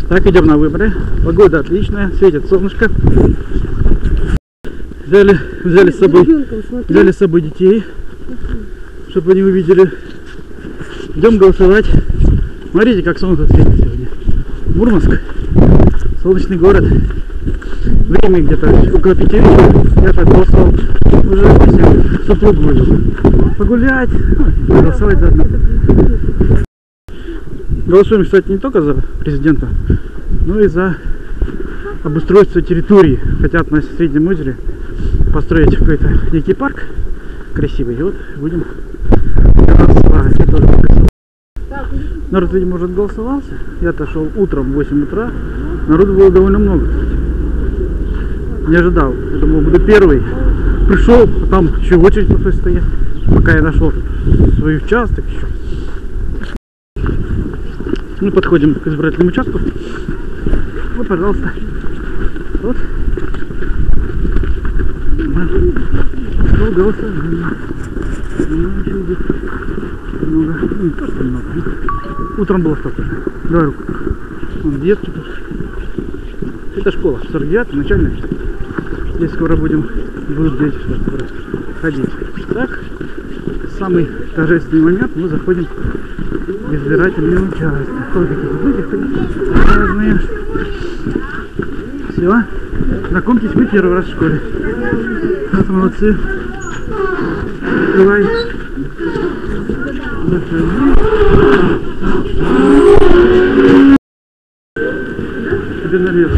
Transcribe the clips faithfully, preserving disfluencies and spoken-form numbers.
Так, идем на выборы. Погода отличная, светит солнышко. Взяли, взяли с собой, взяли с собой детей, чтобы они увидели. Идем голосовать. Смотрите, как солнце светит сегодня. Мурманск, солнечный город. Время где-то около пяти вечера. Я так голосовал. Уже допустим, супругу вывел. Погулять, голосовать заодно. Голосуем, кстати, не только за президента, но и за обустройство территории. Хотят на Среднем озере построить какой-то некий парк красивый. И вот будем голосовать. Я тоже голосовал. Народ, видимо, уже голосовался. Я-то шел утром в восемь утра. Народу было довольно много. Не ожидал. Я думал, буду первый. Пришел, а там еще очередь пришлось стоять. Пока я нашел свой участок еще. Мы подходим к избирательному участку. Вот, пожалуйста. Вот. Пошел голосование. Много. Ну, не то, что много. Утром было столько же. Давай руку. Вон детки тут. Это школа. сорок девятая, начальная. Здесь скоро будем, будут дети скоро ходить. Так, самый торжественный момент, мы заходим в избирательный участок. Вот какие-то люди ходят разные. Все. Знакомьтесь, мы первый раз в школе. Вот молодцы. Давай. Тебе налево.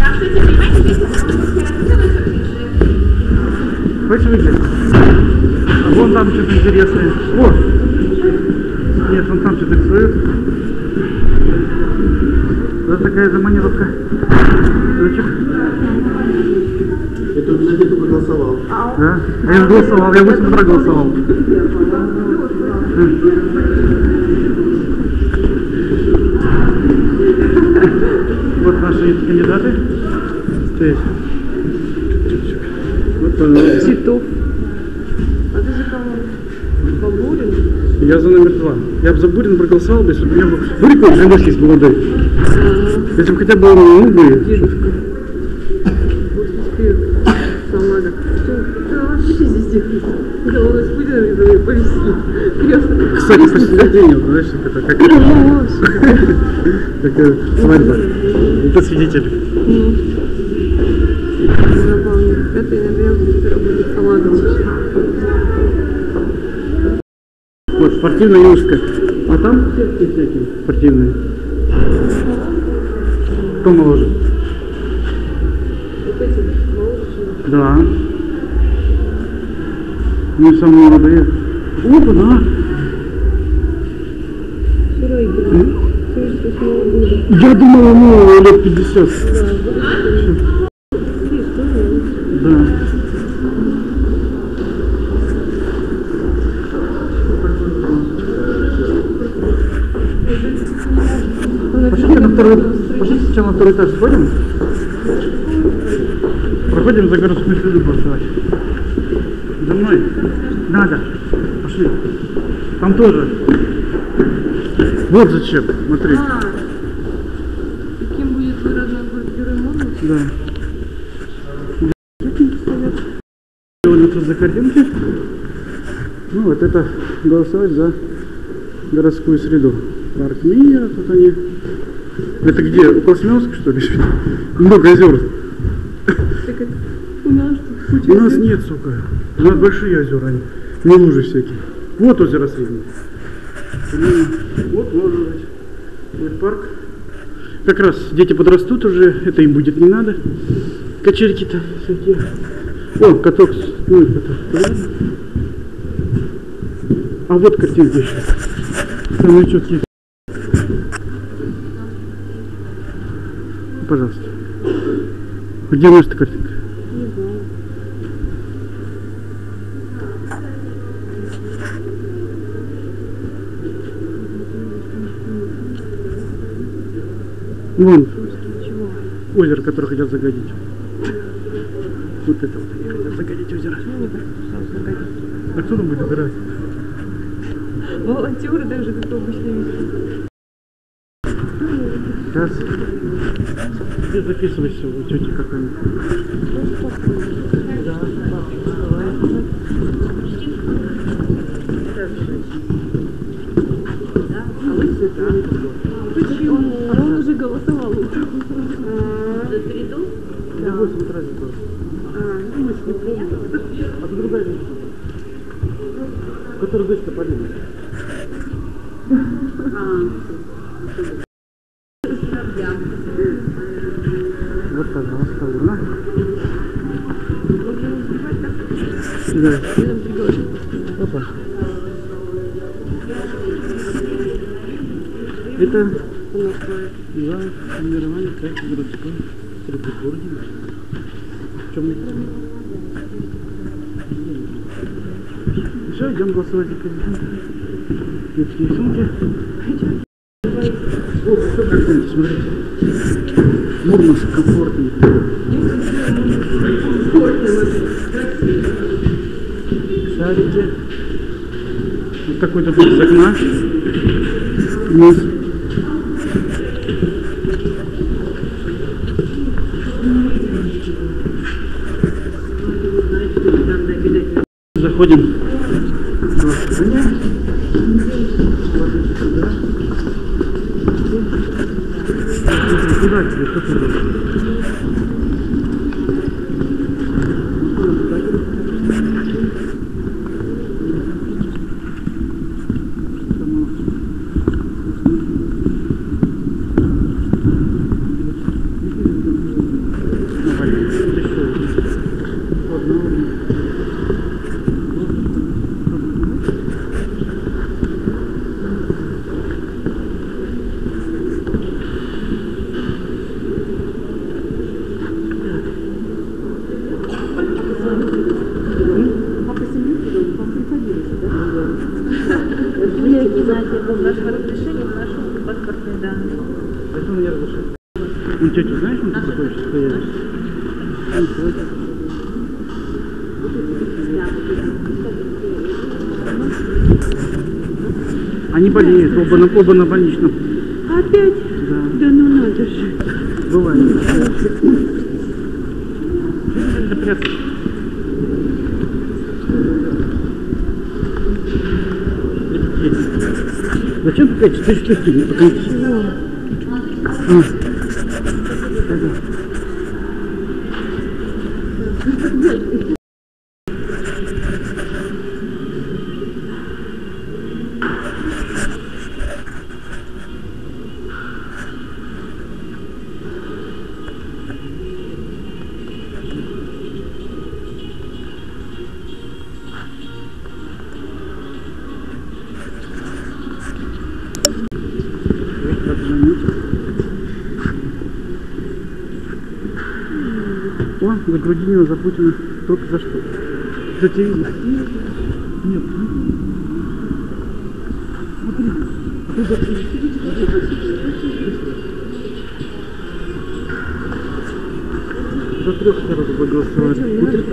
Хочешь выглядеть? А вон там что-то интересное. О! Нет, вон там что-то рисует. Вот такая заманировка. Дочек. Это на где ты проголосовал? Да. А я же голосовал, я в восемь утра голосовал. Вот наши кандидаты. Здесь. Вот, пожалуйста. Титов. А ты за кого? Бабурин? Я за номер два. Я бы за Бурина проголосовал, если бы у меня был... Буриков Жендовский с молодой. Если бы хотя бы он, ну, бы... Дедушка. Самара. Что вообще здесь делает? Я у нас Путина повезли. Крестно. Кстати, посвидетельнее, знаешь, это как... Такая свадьба. Это свидетель. пятый ноября работает Саладович. Вот, спортивная юшка. А там сетки всякие спортивные. Кто моложе? Вот эти молодые. Да. Ну, самые молодые. Опа, да. Вчера играли. семьдесят восьмого года. Я думал, ему лет пятьдесят. Да, Да. Пошли на второй, пошли сначала на второй этаж сходим. Проходим за городскую среду голосовать. За мной. Надо. Пошли. Там тоже. Вот зачем. Смотри. А, каким будет твой родной город Герой Мурманск? Да. Сегодня тут за картинки. Ну вот это голосовать за городскую среду. Парк мира, тут они. Это где? Около Семеновска, что ли? Много озер. Так это у нас тут куча У нас озер. нет, сука. У нас большие озера, они. Не лужи всякие. Вот озеро среднее. Вот может быть. Вот парк. Как раз дети подрастут уже, это им будет не надо. Качельки-то всякие. О, каток. Ну, каток. А вот картинки еще. Самые четкие. Пожалуйста. Где наша картинка? Не знаю. Вон. Чего? Озеро, которое хотят загадить. Вот это вот они хотят загадить озеро. Почему мне кажется, что загадить? А кто там будет забирать? Волонтеры даже, как обычно, видят. Да, Раз. Ты записывайся у тети какой-нибудь. Да, давай. А вы сюда? Почему? Он уже голосовал утром. За перейду? Я в восемь утра здесь был. А, ну мы с ним приехали. А ты другая женщина, которая дочка Полина. Вот, пожалуйста, урна. Да. Опа. Это два формирования проекта городской территории. В чем мы? Все, идем голосовать за президента. Детские сумки. О, все как-нибудь, смотрите. Мурманск комфортный. Садики. Вот такой-то вид с окна. Вниз. Заходим. Куда тебе? Что ты делаешь? Паспортные данные. Это у меня разрешено. Ну, тетя, знаешь, он такой сейчас появится? Они болеют, оба на, оба на больничном. Опять? Да. Да ну надо же. Бывает. Это прятаться. Зачем ты опять? Ты что, не покажи. А. О, за Грудинина, за Путина. Только за что? За телевизор. Нет. Смотри. За трех сразу проголосовали.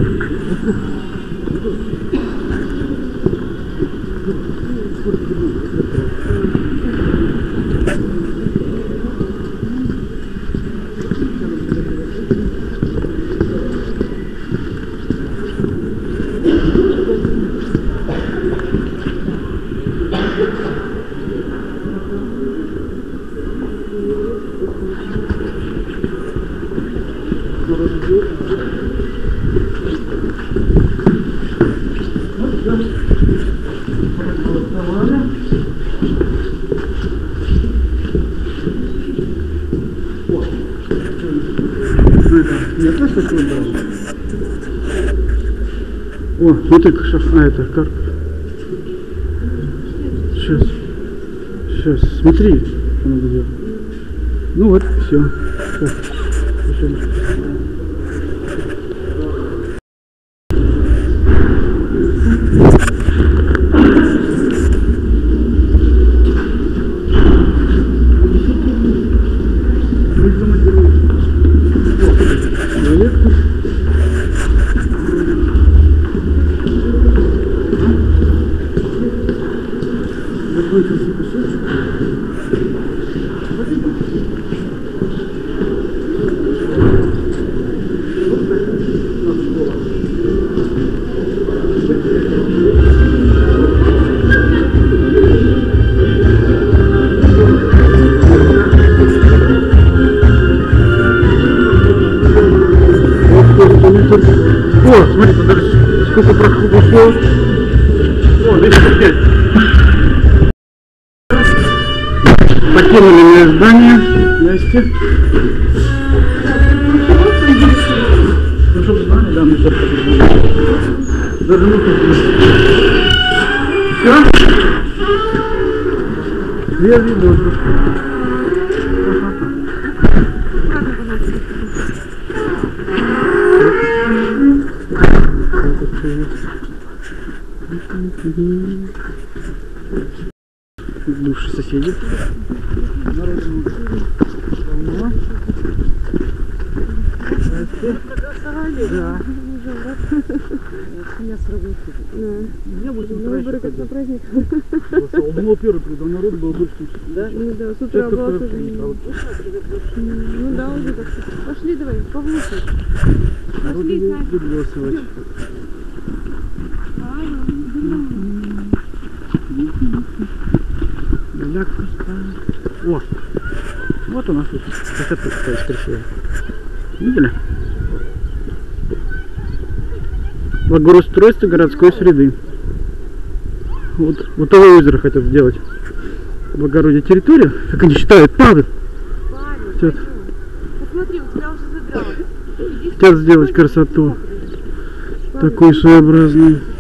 Я тоже такой брал. О, смотри, шах, а это как? Сейчас. Сейчас, смотри, что надо делать. Ну вот, все. Закончился кусочек. сколько прошло? О, двести пять. Покинули мы здание. Настя. Ну, чтобы знали, да, мы все даже ну все. Свежий воздух. Душ соседей. Да. Меня с работы. Я вот на выборы как на праздник. Он был первый, когда народ был больше. Да? Ну да, с утра была тоже. Ну да, уже так. Пошли давай, повлучить. Пошли, Сань. О, вот у нас тут кассетка такая красивая. Видели? Благоустройство городской среды. Вот, вот того озера хотят сделать. Благородие территорию, как они считают, Павел. Павел, посмотри, у тебя уже задрало. Хотят сделать красоту. Такой своеобразный.